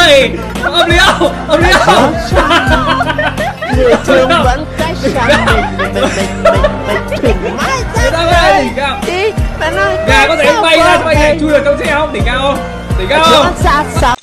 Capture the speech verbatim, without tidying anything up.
ơi, âm lý không, âm lý không. Người thương vẫn cách xa mình, mình, mình, mình, mình thỉnh mãi ra. Người ta ơi, đỉnh cao. Đi, bạn ơi. Gà có thể bay ra, bay này chui được trong xe không? Đỉnh cao không? Đỉnh cao không? Xa xa.